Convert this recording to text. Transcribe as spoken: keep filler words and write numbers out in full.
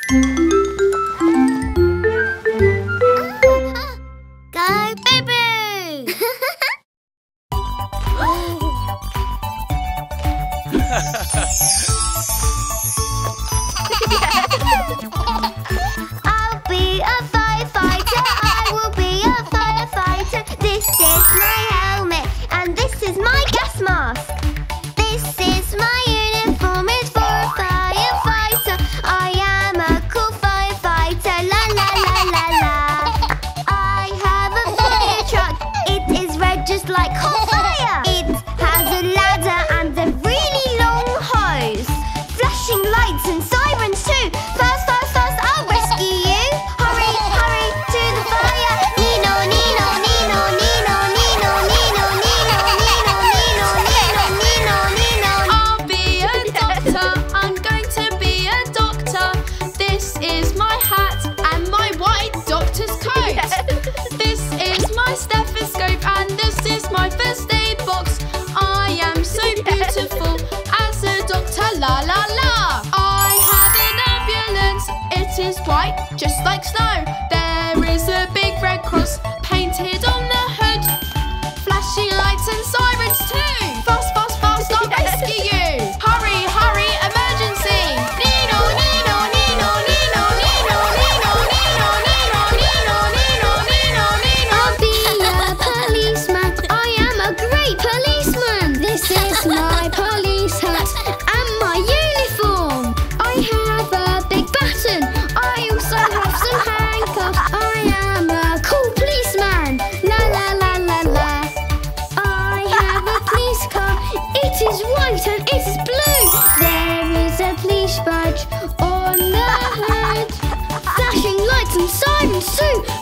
I'll be a firefighter. I will be a firefighter. This is my helmet and this is my gas mask. This is my uniform. It's for a firefighter. I am a cool firefighter. La la la la la. I have a fire truck. It is red just like hot fire. It has a ladder and a really long hose. Flashing lights and sirens too. Fast, fast, fast, I'll rescue you. Hurry, hurry to the fire. Nino, Nino, Nino, Nino, Nino, Nino, Nino, Nino, Nino, Nino, Nino, Nino. I'll be a doctor. I'm going to be a doctor. This is my hat and my white doctor's coat. This is my stethoscope and this is my first aid box. I am so beautiful as a doctor. La la la. I have an ambulance. It is white, just like snow. There is a big red cross painted on the hood. Flashing lights and sirens too. Fast, fast, fast, I'll rescue you. Hurry, hurry, emergency. Nino, Nino, Nino, Nino, Nino, Nino, Nino, Nino, Nino, Nino, Nino, Nino. I'll be a policeman. I am a great policeman. This is my police hat and my uniform. I have a big baton. I also have some handcuffs. I am a cool policeman. La la la la la. I have a police car. It is white and it is blue. There is a police badge on the hood. Flashing lights and sirens too.